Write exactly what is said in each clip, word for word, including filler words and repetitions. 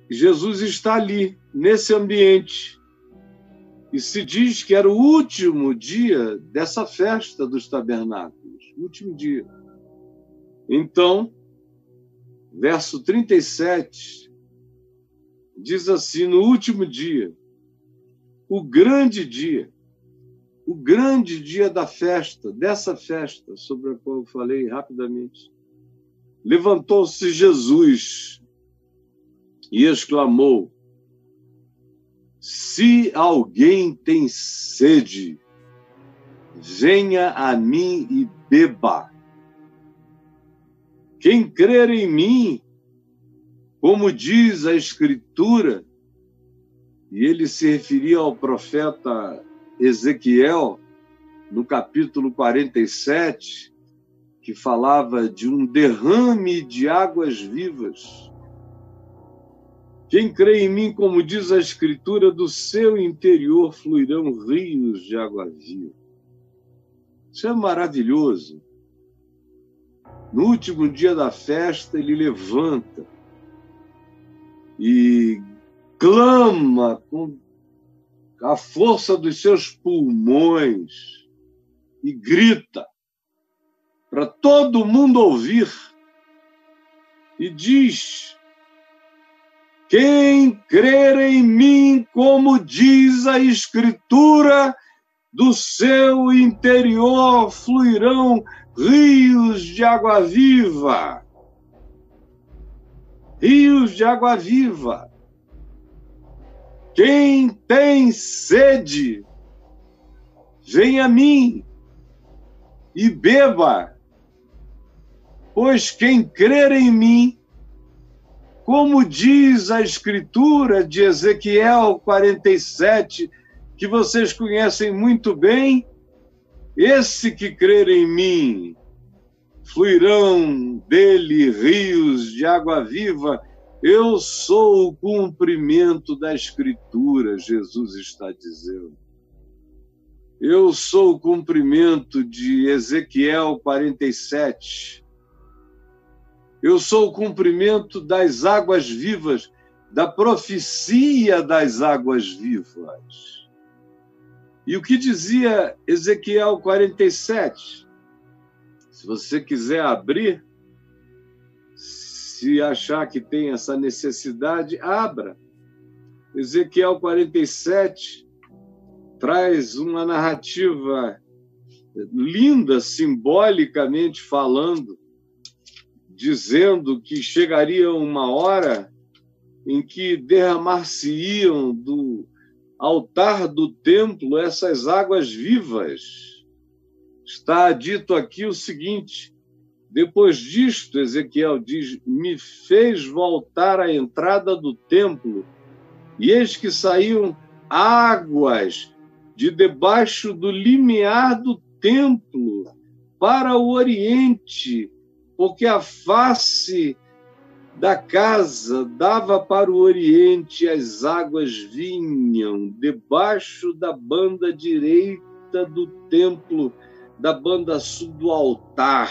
Jesus está ali, nesse ambiente. E se diz que era o último dia dessa festa dos tabernáculos, último dia. Então, verso trinta e sete, diz assim, no último dia, o grande dia, o grande dia da festa, dessa festa, sobre a qual eu falei rapidamente, levantou-se Jesus e exclamou, se alguém tem sede, venha a mim e beba. Quem crer em mim, como diz a Escritura, e ele se referia ao profeta Ezequiel, no capítulo quarenta e sete, que falava de um derrame de águas vivas. Quem crê em mim, como diz a Escritura, do seu interior fluirão rios de água viva. Isso é maravilhoso. No último dia da festa, ele levanta e clama com a força dos seus pulmões e grita para todo mundo ouvir e diz: quem crer em mim, como diz a Escritura, do seu interior fluirão rios de água viva. Rios de água viva. Quem tem sede, venha a mim e beba, pois quem crer em mim, como diz a Escritura de Ezequiel quarenta e sete, que vocês conhecem muito bem, esse que crer em mim, fluirão dele rios de água viva. Eu sou o cumprimento da Escritura, Jesus está dizendo. Eu sou o cumprimento de Ezequiel quarenta e sete. Eu sou o cumprimento das águas vivas, da profecia das águas vivas. E o que dizia Ezequiel quarenta e sete? Se você quiser abrir, se achar que tem essa necessidade, abra. Ezequiel quarenta e sete traz uma narrativa linda, simbolicamente falando, dizendo que chegaria uma hora em que derramar-se-iam do altar do templo essas águas vivas. Está dito aqui o seguinte: depois disto, Ezequiel diz, me fez voltar à entrada do templo, e eis que saíam águas de debaixo do limiar do templo para o oriente, porque a face da casa dava para o oriente, as águas vinham debaixo da banda direita do templo, da banda sul do altar.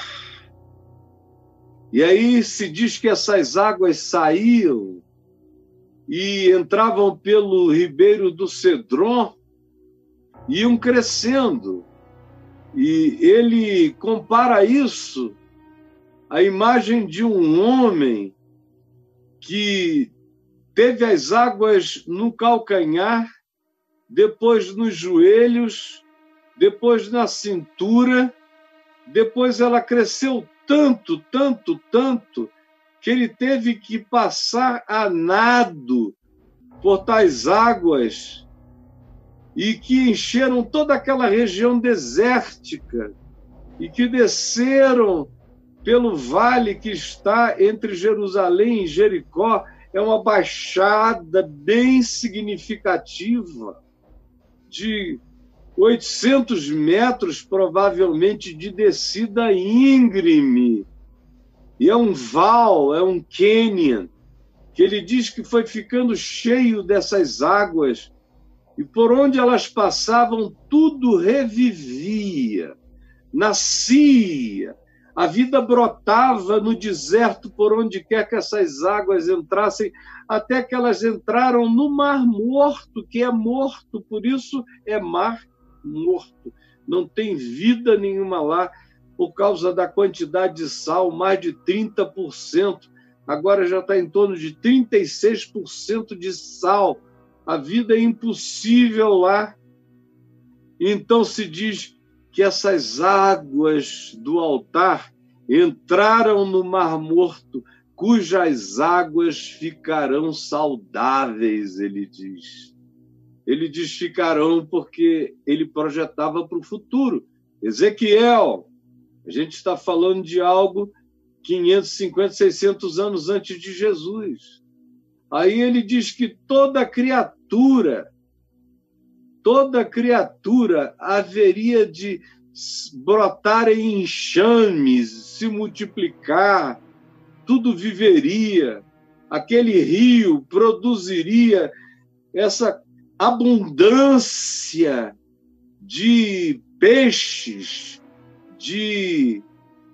E aí se diz que essas águas saíam e entravam pelo ribeiro do Cedron, iam crescendo. E ele compara isso à imagem de um homem que teve as águas no calcanhar, depois nos joelhos, depois na cintura, depois ela cresceu tanto, tanto, tanto, que ele teve que passar a nado por tais águas e que encheram toda aquela região desértica e que desceram pelo vale que está entre Jerusalém e Jericó. É uma baixada bem significativa, de oitocentos metros, provavelmente, de descida íngreme. E é um val, é um cânion, que ele diz que foi ficando cheio dessas águas, e por onde elas passavam, tudo revivia, nascia, A vida brotava no deserto por onde quer que essas águas entrassem, até que elas entraram no Mar Morto, que é morto, por isso é mar morto. Não tem vida nenhuma lá, por causa da quantidade de sal, mais de trinta por cento. Agora já está em torno de trinta e seis por cento de sal. A vida é impossível lá. Então se diz que essas águas do altar entraram no Mar Morto, cujas águas ficarão saudáveis, ele diz. Ele diz ficarão porque ele projetava para o futuro. Ezequiel, a gente está falando de algo quinhentos e cinquenta, seiscentos anos antes de Jesus. Aí ele diz que toda criatura, toda criatura haveria de brotar em enxames, se multiplicar, tudo viveria, aquele rio produziria essa abundância de peixes, de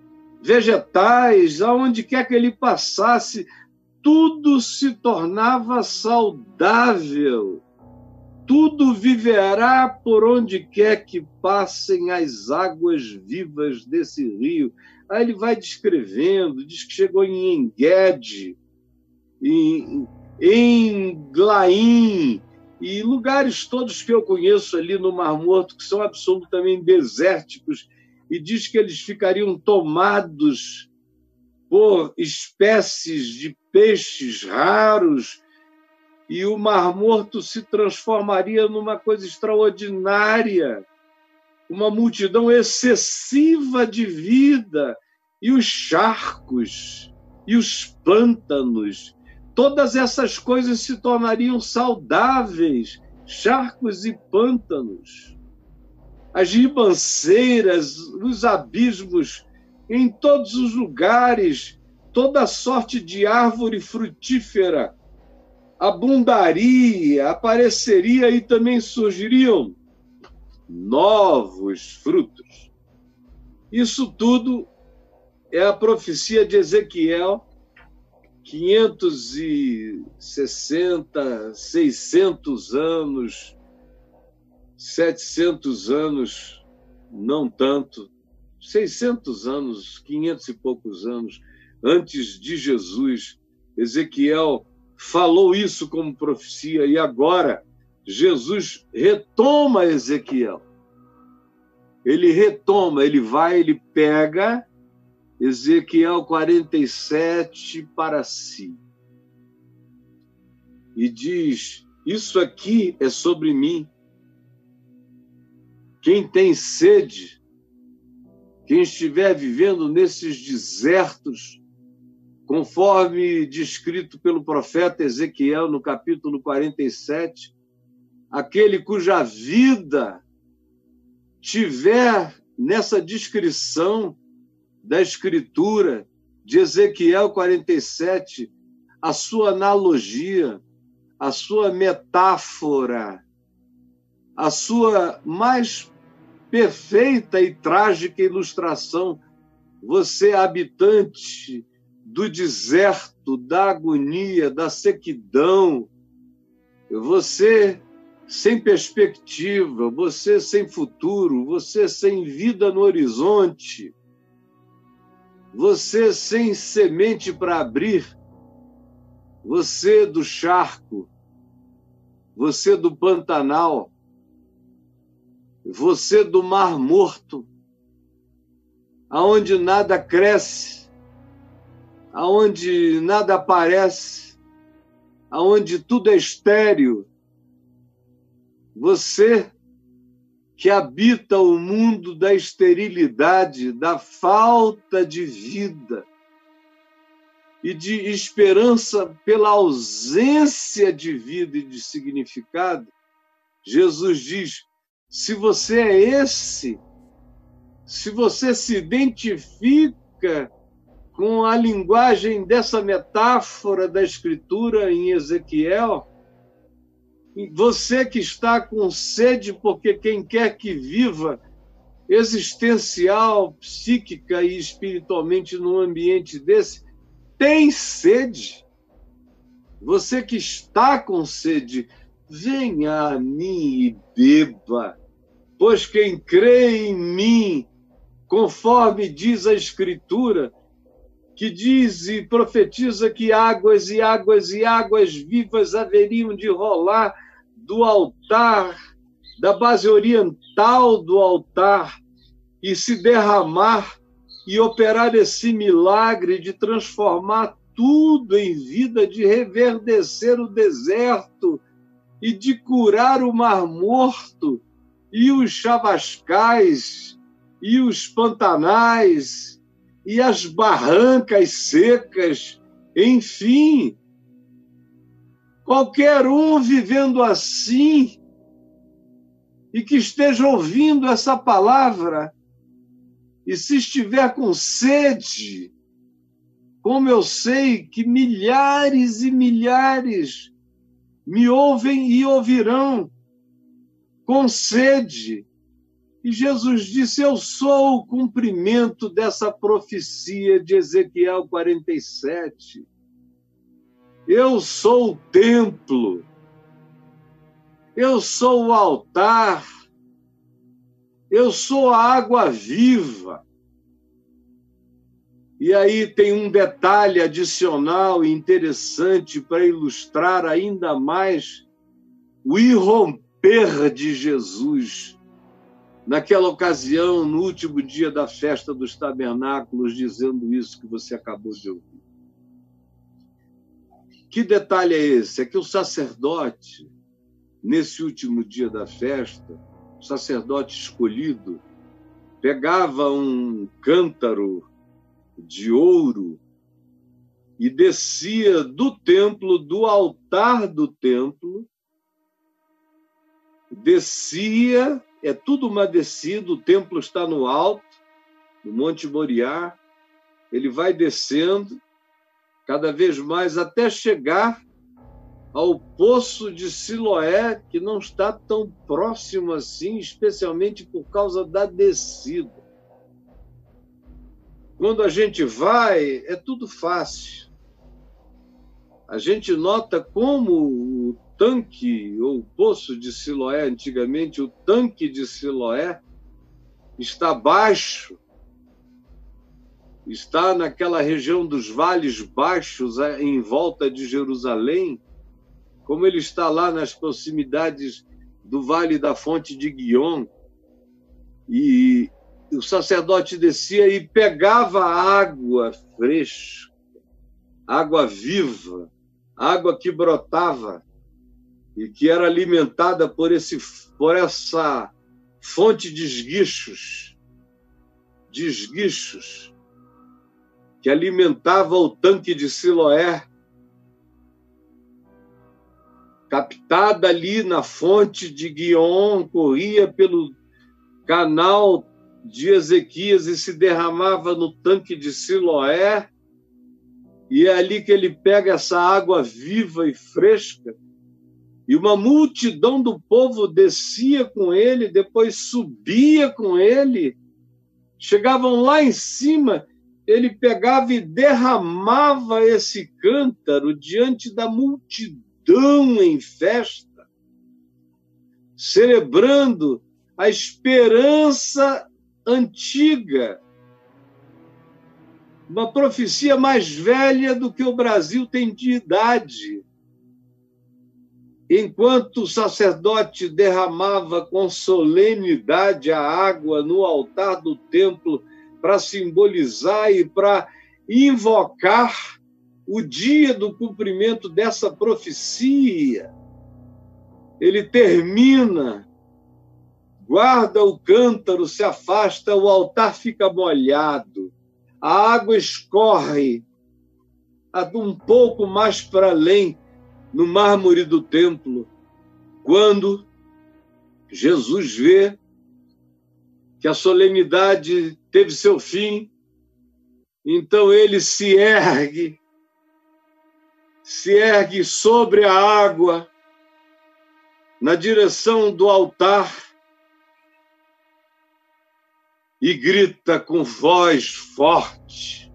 vegetais, aonde quer que ele passasse, tudo se tornava saudável. Tudo viverá por onde quer que passem as águas vivas desse rio. Aí ele vai descrevendo, diz que chegou em Engedi, em, em Glaim, e lugares todos que eu conheço ali no Mar Morto, que são absolutamente desérticos, e diz que eles ficariam tomados por espécies de peixes raros, e o Mar Morto se transformaria numa coisa extraordinária, uma multidão excessiva de vida, e os charcos, e os pântanos, todas essas coisas se tornariam saudáveis, charcos e pântanos. As ribanceiras, os abismos, em todos os lugares, toda sorte de árvore frutífera abundaria, apareceria e também surgiriam novos frutos. Isso tudo é a profecia de Ezequiel, quinhentos e sessenta, seiscentos anos, setecentos anos, não tanto, seiscentos anos, quinhentos e poucos anos antes de Jesus. Ezequiel falou isso como profecia, e agora Jesus retoma Ezequiel. Ele retoma, ele vai, ele pega Ezequiel quarenta e sete para si e diz: isso aqui é sobre mim. Quem tem sede, quem estiver vivendo nesses desertos, conforme descrito pelo profeta Ezequiel no capítulo quarenta e sete, aquele cuja vida tiver nessa descrição da Escritura de Ezequiel quarenta e sete, a sua analogia, a sua metáfora, a sua mais perfeita e trágica ilustração, você, habitante do deserto, da agonia, da sequidão, você sem perspectiva, você sem futuro, você sem vida no horizonte, você sem semente para abrir, você do charco, você do Pantanal, você do Mar Morto, aonde nada cresce, aonde nada aparece, aonde tudo é estéril. Você que habita o mundo da esterilidade, da falta de vida e de esperança pela ausência de vida e de significado, Jesus diz: se você é esse, se você se identifica com a linguagem dessa metáfora da Escritura em Ezequiel, você que está com sede, porque quem quer que viva existencial, psíquica e espiritualmente num ambiente desse, tem sede. Você que está com sede, venha a mim e beba, pois quem crê em mim, conforme diz a Escritura, que diz e profetiza que águas e águas e águas vivas haveriam de rolar do altar, da base oriental do altar, e se derramar e operar esse milagre de transformar tudo em vida, de reverdecer o deserto e de curar o Mar Morto e os chavascais e os pantanais e as barrancas secas, enfim, qualquer um vivendo assim e que esteja ouvindo essa palavra, e se estiver com sede, como eu sei que milhares e milhares me ouvem e ouvirão com sede. E Jesus disse, eu sou o cumprimento dessa profecia de Ezequiel quarenta e sete. Eu sou o templo. Eu sou o altar. Eu sou a água viva. E aí tem um detalhe adicional e interessante para ilustrar ainda mais o irromper de Jesus. Naquela ocasião, no último dia da festa dos tabernáculos, dizendo isso que você acabou de ouvir. Que detalhe é esse? É que o sacerdote, nesse último dia da festa, o sacerdote escolhido, pegava um cântaro de ouro e descia do templo, do altar do templo, descia, é tudo uma descida, o templo está no alto, no Monte Moriá, ele vai descendo cada vez mais até chegar ao poço de Siloé, que não está tão próximo assim, especialmente por causa da descida. Quando a gente vai, é tudo fácil. A gente nota como o tanque, ou o poço de Siloé, antigamente, o tanque de Siloé, está baixo, está naquela região dos vales baixos, em volta de Jerusalém, como ele está lá nas proximidades do Vale da Fonte de Guion, e o sacerdote descia e pegava água fresca, água viva, água que brotava e que era alimentada por, esse, por essa fonte de esguichos, de esguichos, que alimentava o tanque de Siloé, captada ali na fonte de Guion, corria pelo canal de Ezequias e se derramava no tanque de Siloé, e é ali que ele pega essa água viva e fresca, e uma multidão do povo descia com ele, depois subia com ele, chegavam lá em cima, ele pegava e derramava esse cântaro diante da multidão em festa, celebrando a esperança antiga, uma profecia mais velha do que o Brasil tem de idade. Enquanto o sacerdote derramava com solenidade a água no altar do templo para simbolizar e para invocar o dia do cumprimento dessa profecia, ele termina, guarda o cântaro, se afasta, o altar fica molhado, a água escorre um pouco mais para além, no mármore do templo, quando Jesus vê que a solenidade teve seu fim, então ele se ergue, se ergue sobre a água, na direção do altar, e grita com voz forte: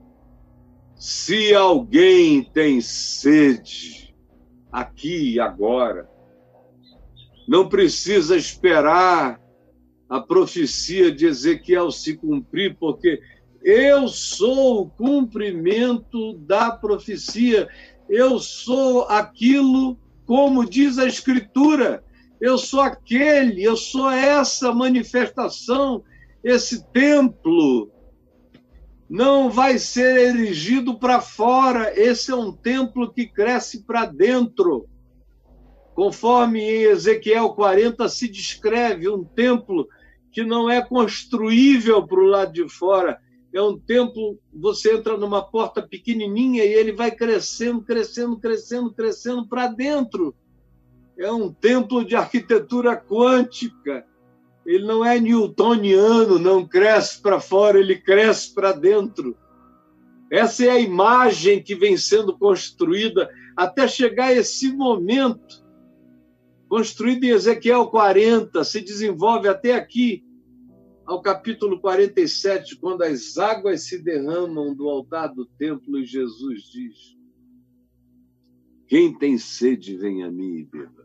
se alguém tem sede, aqui e agora, não precisa esperar a profecia de Ezequiel se cumprir, porque eu sou o cumprimento da profecia. Eu sou aquilo, como diz a Escritura. Eu sou aquele, eu sou essa manifestação. Esse templo não vai ser erigido para fora. Esse é um templo que cresce para dentro. Conforme em Ezequiel quarenta se descreve, um templo que não é construível para o lado de fora. É um templo, você entra numa porta pequenininha e ele vai crescendo, crescendo, crescendo, crescendo para dentro. É um templo de arquitetura quântica. Ele não é newtoniano, não cresce para fora, ele cresce para dentro. Essa é a imagem que vem sendo construída até chegar a esse momento. Construído em Ezequiel quarenta, se desenvolve até aqui, ao capítulo quarenta e sete, quando as águas se derramam do altar do templo e Jesus diz: quem tem sede, vem a mim e beba.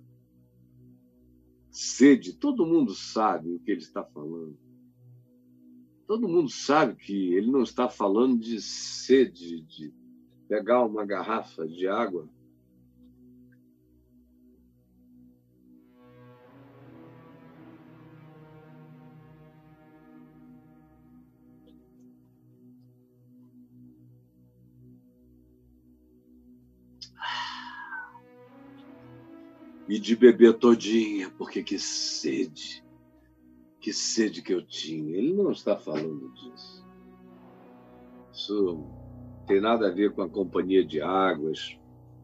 Sede, todo mundo sabe o que ele está falando. Todo mundo sabe que ele não está falando de sede, de pegar uma garrafa de água. E de beber todinha, porque que sede, que sede que eu tinha. Ele não está falando disso. Isso não tem nada a ver com a companhia de águas,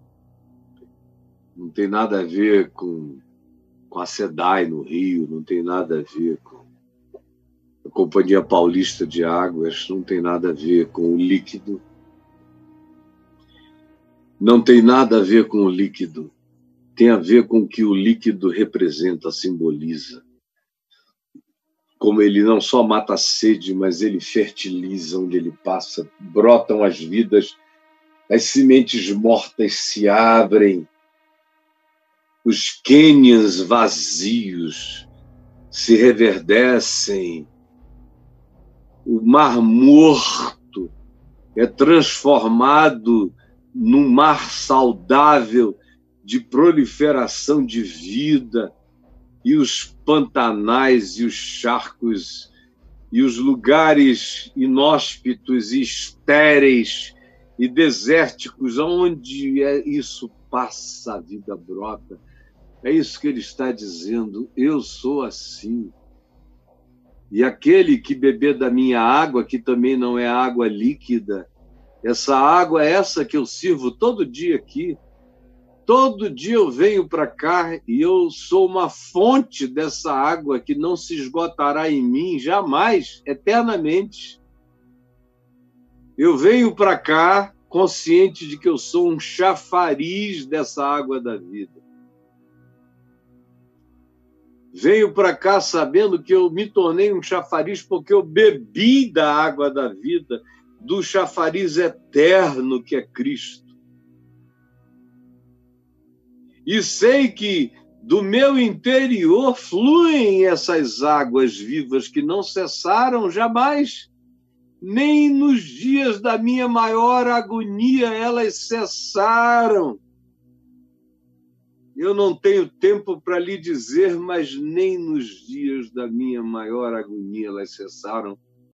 não tem nada a ver com, com a SEDAI no Rio, não tem nada a ver com a Companhia Paulista de Águas, não tem nada a ver com o líquido. Não tem nada a ver com o líquido. Tem a ver com o que o líquido representa, simboliza. Como ele não só mata a sede, mas ele fertiliza onde ele passa. Brotam as vidas, as sementes mortas se abrem, os cânions vazios se reverdecem, o mar morto é transformado num mar saudável de proliferação de vida, e os pantanais e os charcos e os lugares inóspitos e estéreis e desérticos, onde é isso passa, a vida brota. É isso que ele está dizendo: eu sou assim. E aquele que beber da minha água, que também não é água líquida, essa água é essa que eu sirvo todo dia aqui. Todo dia eu venho para cá e eu sou uma fonte dessa água que não se esgotará em mim jamais, eternamente. Eu venho para cá consciente de que eu sou um chafariz dessa água da vida. Venho para cá sabendo que eu me tornei um chafariz porque eu bebi da água da vida, do chafariz eterno que é Cristo. E sei que do meu interior fluem essas águas vivas que não cessaram jamais, nem nos dias da minha maior agonia elas cessaram. Eu não tenho tempo para lhe dizer, mas nem nos dias da minha maior agonia elas cessaram,